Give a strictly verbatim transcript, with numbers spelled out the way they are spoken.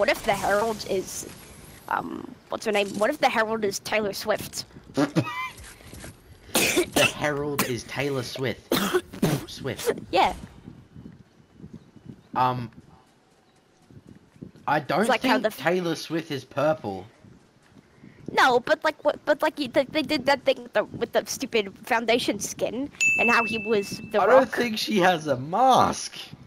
what if the Herald is, um, what's her name? What if the Herald is Taylor Swift? The Herald is Taylor Swift. Swift. Yeah. Um, I don't like think how the... Taylor Swift is purple. No, but like what? But like they, they did that thing with the, with the stupid foundation skin, and how he was the I Rock. don't think she has a mask.